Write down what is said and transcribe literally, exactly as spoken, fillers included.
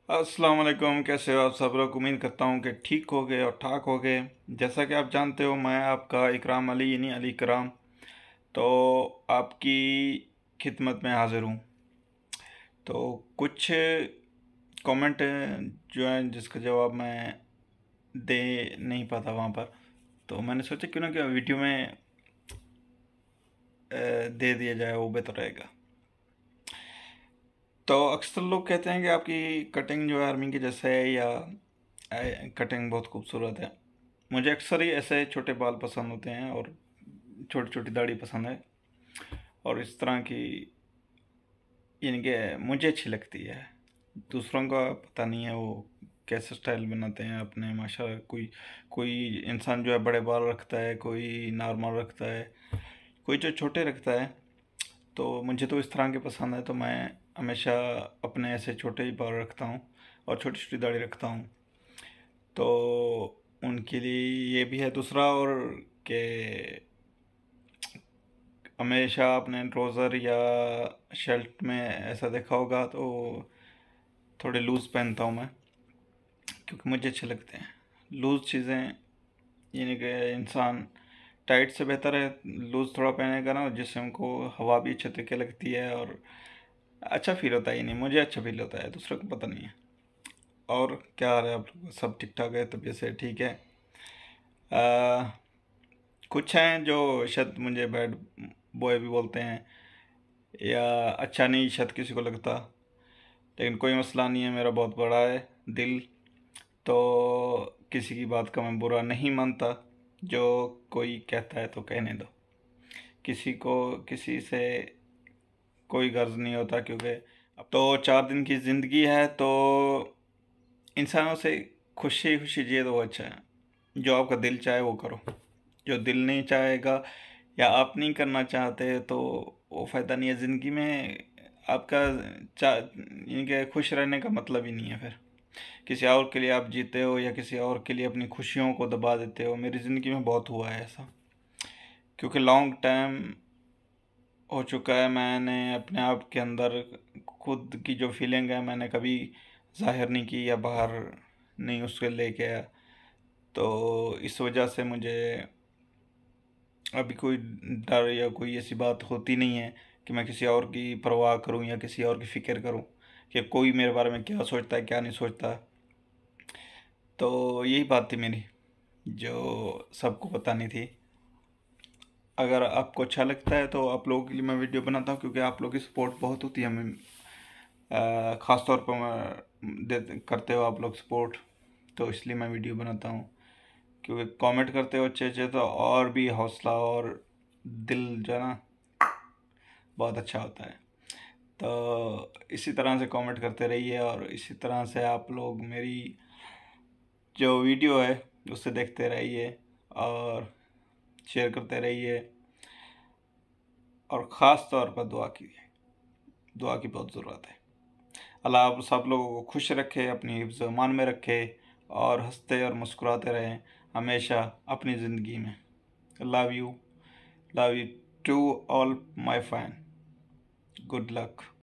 अस्सलाम वालेकुम। कैसे हो आप सब लोग? उम्मीद करता हूँ कि ठीक हो गए और ठाक हो गए। जैसा कि आप जानते हो, मैं आपका इकराम अली यानी अली कराम तो आपकी खिदमत में हाज़िर हूँ। तो कुछ कमेंट जो है जिसका जवाब मैं दे नहीं पाता वहाँ पर, तो मैंने सोचा क्यों ना कि वीडियो में अ, दे दिया जाए, वो बेहतर रहेगा। तो अक्सर लोग कहते हैं कि आपकी कटिंग जो है आर्मी की जैसे है, या कटिंग बहुत खूबसूरत है। मुझे अक्सर ही ऐसे छोटे बाल पसंद होते हैं और छोटी छोटी दाढ़ी पसंद है, और इस तरह की यानी कि मुझे अच्छी लगती है। दूसरों का पता नहीं है वो कैसे स्टाइल बनाते हैं अपने, माशाल्लाह। कोई कोई इंसान जो है बड़े बाल रखता है, कोई नॉर्मल रखता है, कोई जो छोटे रखता है। तो मुझे तो इस तरह के पसंद है, तो मैं हमेशा अपने ऐसे छोटे ही बाल रखता हूँ और छोटी छोटी दाढ़ी रखता हूँ। तो उनके लिए ये भी है। दूसरा और कि हमेशा अपने ट्राउज़र या शर्ट में ऐसा देखा होगा तो थोड़े लूज़ पहनता हूँ मैं, क्योंकि मुझे अच्छे लगते हैं लूज़ चीज़ें। यानी कि इंसान टाइट से बेहतर है लूज़ थोड़ा पहनेगा ना, जिससे उनको हवा भी अच्छे तरीके लगती है और अच्छा फील होता है। ये नहीं, मुझे अच्छा फील होता है, दूसरों को पता नहीं है। और क्या हाल है आप लोग? सब ठीक ठाक है? तबीयत से ठीक है? आ, कुछ हैं जो शायद मुझे बैड बॉय भी बोलते हैं, या अच्छा नहीं शायद किसी को लगता, लेकिन कोई मसला नहीं है। मेरा बहुत बड़ा है दिल, तो किसी की बात का मैं बुरा नहीं मानता। जो कोई कहता है तो कहने दो, किसी को किसी से कोई गर्ज नहीं होता, क्योंकि अब तो चार दिन की ज़िंदगी है। तो इंसानों से खुशी खुशी जिए तो वो अच्छा है। जो आपका दिल चाहे वो करो, जो दिल नहीं चाहेगा या आप नहीं करना चाहते तो वो फ़ायदा नहीं है ज़िंदगी में आपका। चा यानी कि खुश रहने का मतलब ही नहीं है फिर। किसी और के लिए आप जीते हो या किसी और के लिए अपनी खुशियों को दबा देते हो। मेरी ज़िंदगी में बहुत हुआ है ऐसा, क्योंकि लॉन्ग टाइम हो चुका है। मैंने अपने आप के अंदर खुद की जो फीलिंग है मैंने कभी जाहिर नहीं की या बाहर नहीं उसके लेके आया। तो इस वजह से मुझे अभी कोई डर या कोई ऐसी बात होती नहीं है कि मैं किसी और की परवाह करूं या किसी और की फ़िक्र करूं कि कोई मेरे बारे में क्या सोचता है क्या नहीं सोचता। तो यही बात थी मेरी, जो सबको बतानी थी। अगर आपको अच्छा लगता है तो आप लोगों के लिए मैं वीडियो बनाता हूँ, क्योंकि आप लोगों की सपोर्ट बहुत होती है हमें। अ, ख़ास तौर पर मैं दे करते हो आप लोग सपोर्ट, तो इसलिए मैं वीडियो बनाता हूँ। क्योंकि कमेंट करते हो अच्छे अच्छे, तो और भी हौसला और दिल जो है ना बहुत अच्छा होता है। तो इसी तरह से कमेंट करते रहिए, और इसी तरह से आप लोग मेरी जो वीडियो है उसे देखते रहिए और शेयर करते रहिए। और ख़ास तौर पर दुआ कीजिए, दुआ की बहुत ज़रूरत है। अल्लाह आप सब लोगों को खुश रखे, अपनी हिफ्ज़ ईमान में रखे, और हंसते और मुस्कुराते रहें हमेशा अपनी ज़िंदगी में। Love you, love you too all my fan. Good luck.